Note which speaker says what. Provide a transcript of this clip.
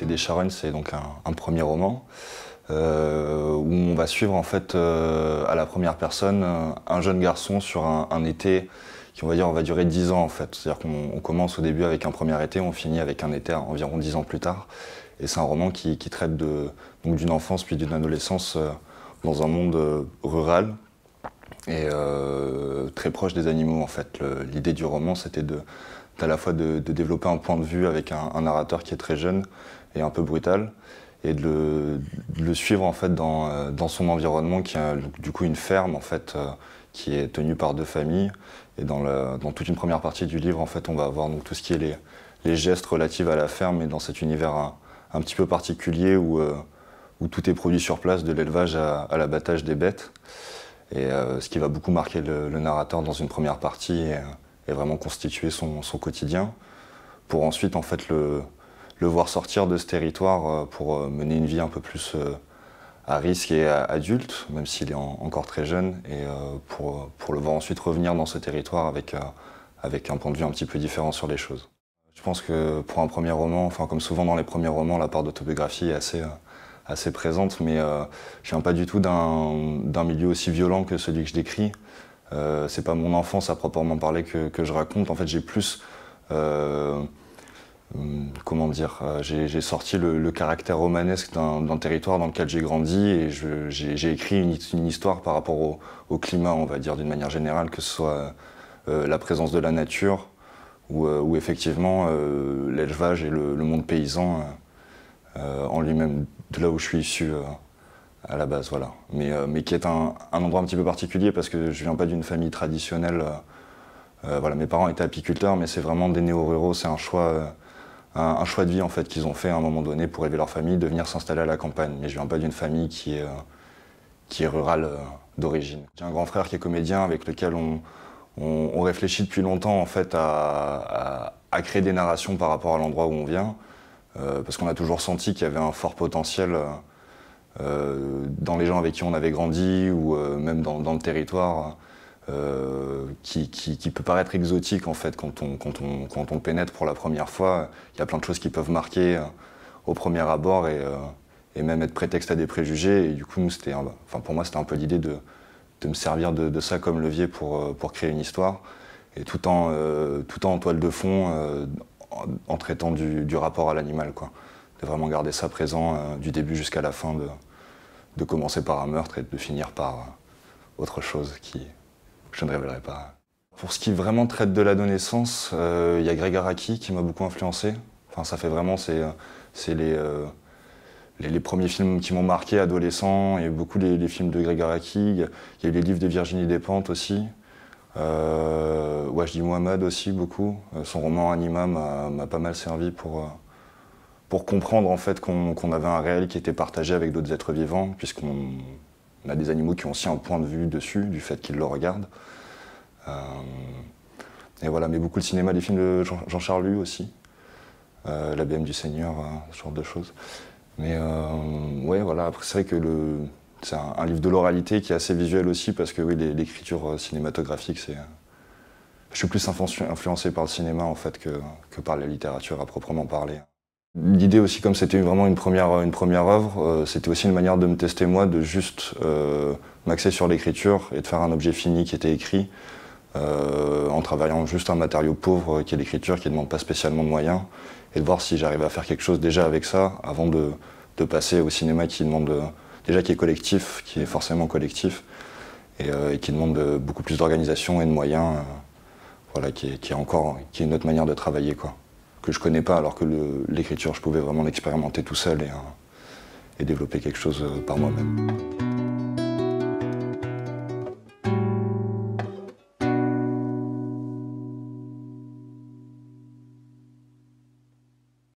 Speaker 1: des Charognes, c'est donc un premier roman où on va suivre en fait à la première personne un jeune garçon sur un été qui on va durer 10 ans en fait. C'est-à-dire qu'on commence au début avec un premier été, on finit avec un été environ 10 ans plus tard. Et c'est un roman qui traite d'une enfance puis d'une adolescence dans un monde rural et très proche des animaux en fait. L'idée du roman c'était à la fois de développer un point de vue avec un narrateur qui est très jeune et un peu brutal, et de le suivre en fait dans son environnement qui a du coup une ferme en fait qui est tenue par deux familles. Et dans toute une première partie du livre en fait on va avoir donc tout ce qui est les gestes relatifs à la ferme, et dans cet univers un petit peu particulier où tout est produit sur place, de l'élevage à l'abattage des bêtes. Et ce qui va beaucoup marquer le narrateur dans une première partie et vraiment constituer son quotidien, pour ensuite en fait le voir sortir de ce territoire pour mener une vie un peu plus à risque et adulte, même s'il est encore très jeune, et pour le voir ensuite revenir dans ce territoire avec un point de vue un petit peu différent sur les choses. Je pense que pour un premier roman, enfin comme souvent dans les premiers romans, la part d'autobiographie est assez présente, mais je viens pas du tout d'un milieu aussi violent que celui que je décris. C'est pas mon enfance à proprement parler que je raconte. En fait, j'ai plus comment dire, j'ai sorti le caractère romanesque d'un territoire dans lequel j'ai grandi, et j'ai écrit une histoire par rapport au climat, on va dire, d'une manière générale, que ce soit la présence de la nature ou effectivement l'élevage et le monde paysan en lui-même, de là où je suis issu à la base, voilà. Mais qui est un endroit un petit peu particulier parce que je viens pas d'une famille traditionnelle. Voilà, mes parents étaient apiculteurs, mais c'est vraiment des néo-ruraux, c'est un choix de vie en fait qu'ils ont fait à un moment donné pour élever leur famille, de venir s'installer à la campagne. Mais je viens pas d'une famille qui est rurale d'origine. J'ai un grand frère qui est comédien avec lequel on réfléchit depuis longtemps en fait à créer des narrations par rapport à l'endroit où on vient, parce qu'on a toujours senti qu'il y avait un fort potentiel dans les gens avec qui on avait grandi ou même dans le territoire. Qui peut paraître exotique en fait quand on pénètre pour la première fois. Il y a plein de choses qui peuvent marquer au premier abord et même être prétexte à des préjugés. Et du coup, pour moi, c'était un peu l'idée de me servir de ça comme levier pour créer une histoire, et tout en toile de fond, en traitant du rapport à l'animal, quoi. De vraiment garder ça présent du début jusqu'à la fin, de commencer par un meurtre et de finir par autre chose qui je ne révélerai pas. Pour ce qui vraiment traite de l'adolescence, il y a Gregg Araki qui m'a beaucoup influencé. Enfin, ça fait vraiment, c'est les premiers films qui m'ont marqué adolescent. Il y a eu beaucoup les films de Gregg Araki. Il y a eu les livres de Virginie Despentes aussi. Wajdi Mouhamad aussi, beaucoup. Son roman Anima m'a pas mal servi pour comprendre en fait qu'on avait un réel qui était partagé avec d'autres êtres vivants, puisqu'on a des animaux qui ont aussi un point de vue dessus, du fait qu'ils le regardent. Et voilà, mais beaucoup le cinéma, les films de Jean-Charles Lue aussi. La BM du Seigneur, ce genre de choses. Mais ouais, voilà, après c'est vrai que c'est un livre de l'oralité qui est assez visuel aussi, parce que oui, l'écriture cinématographique, je suis plus influencé par le cinéma en fait que par la littérature à proprement parler. L'idée aussi, comme c'était vraiment une première œuvre, c'était aussi une manière de me tester moi, de juste m'axer sur l'écriture et de faire un objet fini qui était écrit, en travaillant juste un matériau pauvre qui est l'écriture, qui ne demande pas spécialement de moyens, et de voir si j'arrivais à faire quelque chose déjà avec ça, avant de passer au cinéma qui demande déjà qui est collectif, qui est forcément collectif, et qui demande beaucoup plus d'organisation et de moyens, voilà, qui est une autre manière de travailler, quoi, que je connais pas, alors que l'écriture, je pouvais vraiment l'expérimenter tout seul et développer quelque chose par moi-même.